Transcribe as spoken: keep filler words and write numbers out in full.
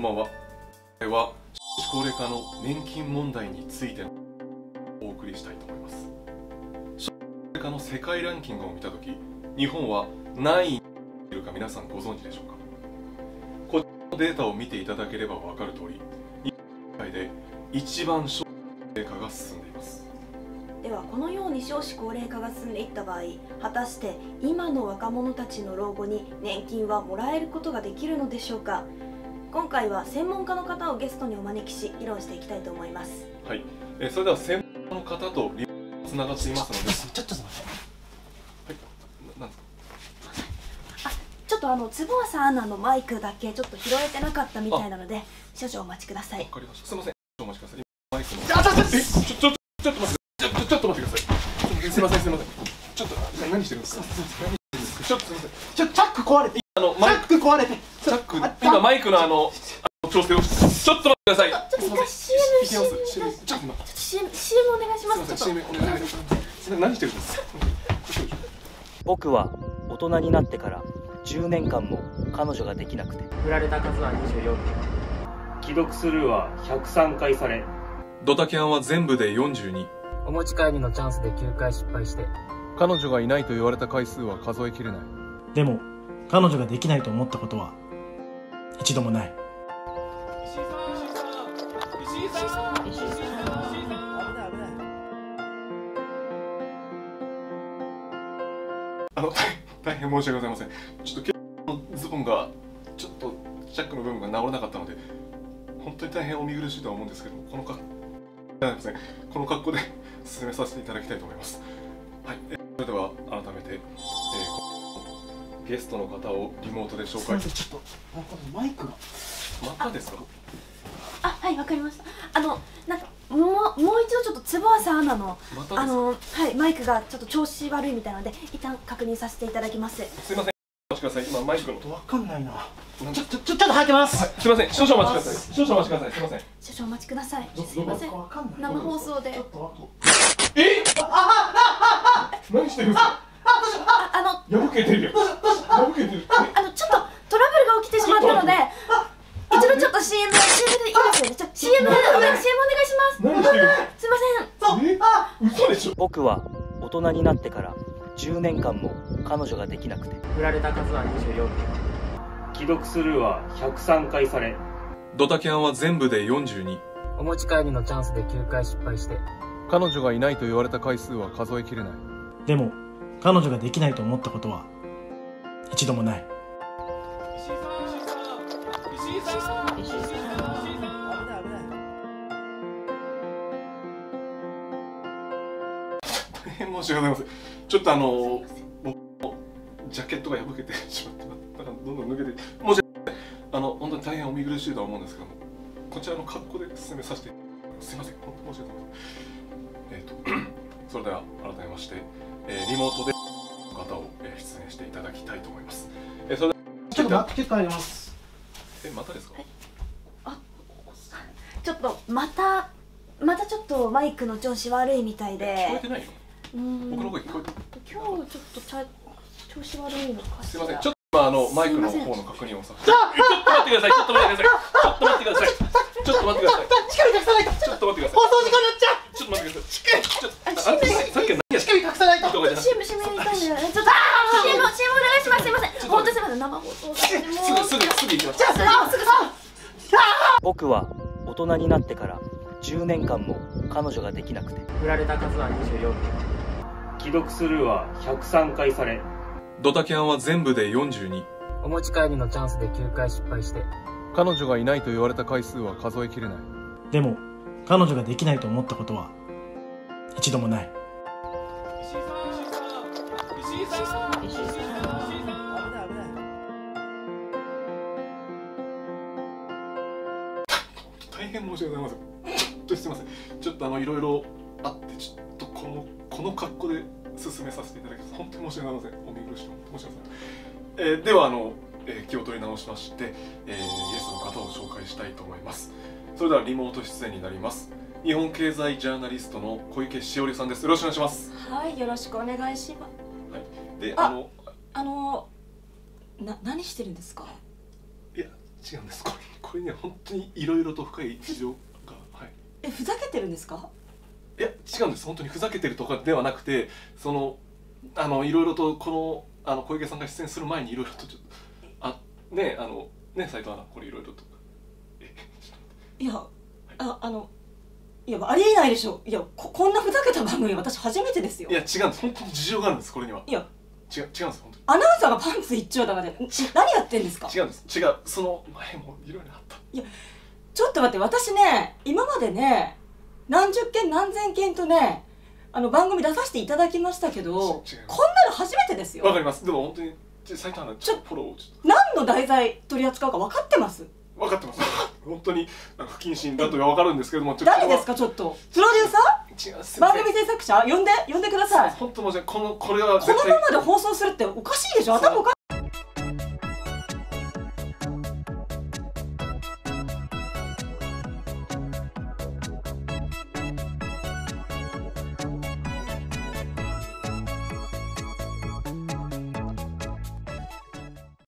んばんは。これは少子高齢化の年金問題についてお送りしたいと思います。少子高齢化の世界ランキングを見たとき、日本は何位にいるか皆さんご存知でしょうか。こちらのデータを見ていただければ分かる通り、日本世界で一番少子高齢化が進んでいます。 ではこのように少子高齢化が進んでいった場合、果たして今の若者たちの老後に年金はもらえることができるのでしょうか。今回は専門家の方をゲストにお招きし議論していきたいと思います。 はい、えそれでは専門家の方とリモートつながっていますので、 ちょっとすみません。 はい、ななんですか。 あ、ちょっとあの坪浅アナのマイクだけちょっと拾えてなかったみたいなので、少々お待ちください。 わかりました。すみません。お待ちください。マイクの。 あ、ちょっと、 え、ちょちょちょっと待ってください。ちょっとちょっと待ってください。すみませんすみません。ちょっと何してるんですか。何してるんですか。ちょっとすみません。 ちょ、チャック壊れて。 あのチャック壊れて。 チャック今マイクのあの調整をしてちょっと待ってください。 ちょっと一回 シーエムいけます。シーエム ちょっと待って。 シーエム シーエム お願いします。 すみません。シーエム お願いします。何してるんですか。 僕は大人になってからじゅうねんかんも彼女ができなくて、 振られた数はにじゅうよんけん、 既読スルーはひゃくさんかいされ、 ドタキャンは全部でよんじゅうに。 お持ち帰りのチャンスできゅうかい失敗して、 彼女がいないと言われた回数は数えきれない。 でも、彼女ができないと思ったことは一度もない。 あの大変申し訳ございません。ちょっと今日のズボンがちょっとチャックの部分が治らなかったので、本当に大変お見苦しいとは思うんですけども、この格好この格好で進めさせていただきたいと思います。はい、それでは改めて、えー、ゲストの方をリモートで紹介。 ちょっとマイクがまたですか。 あ、はい、わかりました。あのなんかもうもう一度ちょっと坪浅アナのまたですか。 あのはいマイクがちょっと調子悪いみたいなので一旦確認させていただきます。 すいません。お待ちください。今マイクの。 わかんないな。 なんちょちょちょちょっと入ってます。 はい、すいません。少々お待ちください。少々お待ちください。すいません。 少々お待ちください。 どすいません。 わかんない。 生放送で。 ちょっとえ何してるんですか。 あ、あの破けてるよ。破けてる。 あのちょっとトラブルが起きてしまったので、一度ちょっと シーエム シーエム でいいですよね。ちょ シーエム でお願い シーエム お願いします。 何してる。 すいません。 え、嘘でしょ。 僕は大人になってからじゅうねんかんも彼女ができなくて、 振られた数はにじゅうよんけん、 既読スルーはひゃくさんかいされ、 ドタキャンは全部でよんじゅうに。 お持ち帰りのチャンスできゅうかい失敗して、 彼女がいないと言われた回数は数えきれない。 でも、彼女ができないと思ったことは一度もない。 大変申し訳ございません。ちょっとあの僕のジャケットが破けてしまってだからどんどん抜けて、申し訳ない。あの本当に大変お見苦しいとは思うんですけども、こちらの格好で進めさせてすいません。本当に申し訳ございません。えっ、ー、とそれでは改めまして、えー、リモートで方を、えー、出演していただきたいと思います。えー、それでちょっと待って帰ります。 えまたですか。 あ、ちょっとまたまたちょっとマイクの調子悪いみたいで。 聞こえてないよ。 うーん。 僕の声聞こえて。 今日ちょっとちゃ調子悪いのかしら。 すいません。ちょっと今あのマイクの方の確認をさせて。ちょっと待ってください。ちょっと待ってください。ちょっと待ってください。ちょっと待ってください。 光隠さないと。 ちょっと待ってください。 放送時間になっちゃう。 ちょっと待ってください。ちょっとあさっきは何や光隠さないと。 とかじゃなくて。 シーエム シーエム やりたいんで、ちょっと シーエム シーエム お願いします。すいません。本当にすいません。生放送だ。 すぐすぐすぐ行きます。 じゃあすぐすぐ。 僕は大人になってからじゅうねんかんも彼女ができなくて、 振られた数はにじゅうよんけん、 既読スルーはひゃくさんかいされ、 ドタキャンは全部でよんじゅうに。 お持ち帰りのチャンスできゅうかい失敗して、 彼女がいないと言われた回数は数えきれない。 でも、彼女ができないと思ったことは一度もない。 大変申し訳ございません。ちょっとすいません。ちょっとあのいろいろあってちょっとこのこの格好で進めさせていただきます。本当に申し訳ございません。お見苦しい。本当に申し訳ございません。えー、ではあの、えー、気を取り直しまして、えー、ゲストの方を紹介したいと思います。それではリモート出演になります。日本経済ジャーナリストの小池しおりさんです。よろしくお願いします。 はい、よろしくお願いします。 はい。で、 ああのあのな何してるんですか。 いや違うんです。これこれには本当にいろいろと深い事情が、はい、 え、ふざけてるんですか？ いや違うんです。本当にふざけてるとかではなくて、そのあのいろいろとこのあの小池さんが出演する前にいろいろとちょっとあねあのね斉藤アナこれいろいろとえいや、ああのいやありえないでしょ。いや こ, こんなふざけた番組私初めてですよ。 いや違うんです。本当に事情があるんです。これには。 いや違う違うんです本当に。 アナウンサーがパンツ一丁だからで何やってんですか？ 違うんです。違うその前もいろいろあった。 いやちょっと待って、私ね今までね何十件何千件とねあの番組出させていただきましたけど、こんなの初めてですよ。 わかります。でも本当に斉藤アナちょっとフォローをちょっと。 何の題材取り扱うか分かってます？ 分かってます。本当になんか不謹慎だとは分かるんですけども、 誰ですかちょっとプロデューサー？ 違う番組制作者呼んで呼んでください。 本当申し訳ない。このこれはこのままで放送するっておかしいでしょ。頭おかしい。